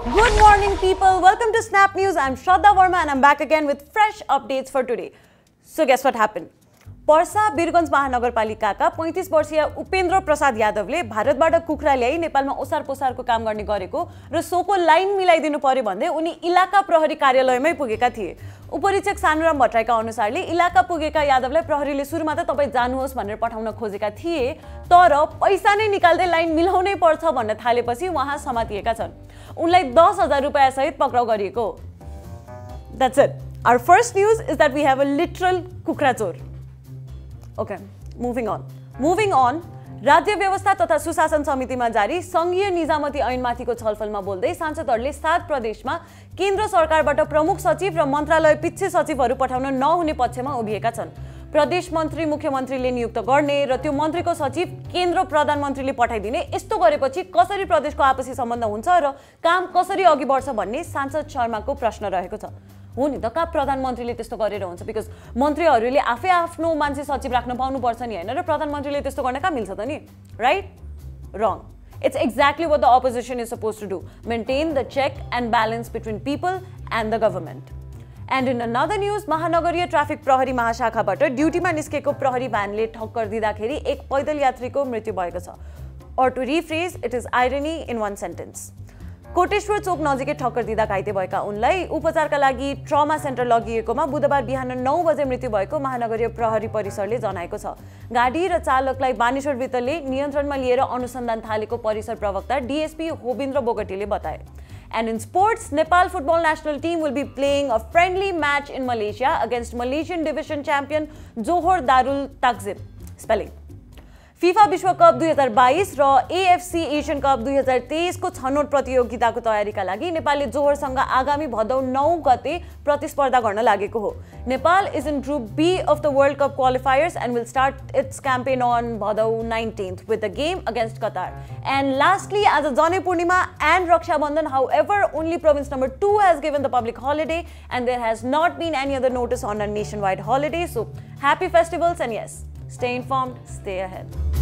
Good morning, people. Welcome to Snap News. I'm Shraddha Verma and I'm back again with fresh updates for today. So guess what happened? Parsa Birgunj महानगरपालिकाका 35 वर्षीय उपेन्द्र प्रसाद यादवले भारतबाट कुखुरा ल्याई नेपालमा ओसार पोसारको काम गर्ने गरेको र सोको लाइन मिलाइदिनु पर्यो भन्दै उनी इलाका प्रहरी कार्यालयमै पुगेका थिए। उपरीक्षक सानुराम भट्टराईका अनुसारले इलाका पुगेका यादवलाई प्रहरीले सुरुमा त तपाई जानुहोस् भनेर पठाउन खोजेका थिए, तर पैसा नै निकाल्दै लाइन मिलाउनै पर्छ भन्न थालेपछि उहाँ समातिएका छन्। उनलाई 10,000 रुपैयाँ सहित पक्राउ गरिएको। That's it. Our first news is that we have a literal kukra chor. Okay, moving on. राज्य व्यवस्था तथा सुशासन समितिमा जारी संघीय निजामती ऐनमाथिको छलफलमा बोल्दै सांसदहरूले 7 प्रदेशमा केन्द्र सरकारबाट प्रमुख सचिव र मन्त्रालय पिच्छे सचिवहरू पठाउन नहुने पक्षमा उभिएका छन्। प्रदेश मन्त्री मुख्यमन्त्रीले नियुक्त गर्ने र त्यो मन्त्रीको सचिव केन्द्र प्रधानमन्त्रीले पठाइदिने, यस्तो गरेपछि कसरी प्रदेशको आपसी सम्बन्ध हुन्छ र काम कसरी अघि बढ्छ भन्ने सांसद शर्माको प्रश्न रहेको छ। हो नि त, का प्रधानमन्त्रीले त्यस्तो गरेर हुन्छ? बिकज मन्त्रीहरूले आफै आफ्नो मान्छे सचिव राख्न पाउनुपर्छ नि हैन, र प्रधानमन्त्रीले त्यस्तो गर्न कहाँ मिल्छ त नि, right? Wrong. It's exactly what the opposition is supposed to do. Maintain the check and balance between people and the government. And in another news, महानगरीय ट्राफिक प्रहरी महाशाखाबाट ड्युटीमा निस्केको प्रहरी भ्यानले ठक्कर दिँदाखेरि एक पैदल यात्रीको मृत्यु भएको छ। Or to rephrase, it is irony in one sentence. Koteshwor चोक नजिकै ठक्कर दिँदा घाइते भएका उनलाई उपचारका लागि ट्रमा सेन्टर लगिएकोमा बुधबार बिहान 9 बजे मृत्यु भएको महानगरीय प्रहरी परिसरले जनाएको छ। गाडी र चालकलाई बानेश्वर वित्तले नियन्त्रणमा लिएर अनुसन्धान थालेको परिसर प्रवक्ता डीएसपी होबिन्द्र बोगटीले बताए। And in sports, Nepal football national team will be playing a friendly match in Malaysia against Malaysian division champion Johor Darul Takzim. Spelling. FIFA विश्व कप 2022 र AFC एशियन कप 2023 को छनौट प्रतियोगिताको तयारीका लागि नेपालले जोहरसँग आगामी भदौ 9 गते प्रतिस्पर्धा गर्न लागेको हो। Nepal is in Group B of the World Cup qualifiers and will start its campaign on Bhadau 19th with a game against Qatar. And lastly, as a Jane Purnima and Raksha Bandhan, however, only province number 2 has given the public holiday and there has not been any other notice on a nationwide holiday. So happy festivals and yes, stay informed, stay ahead.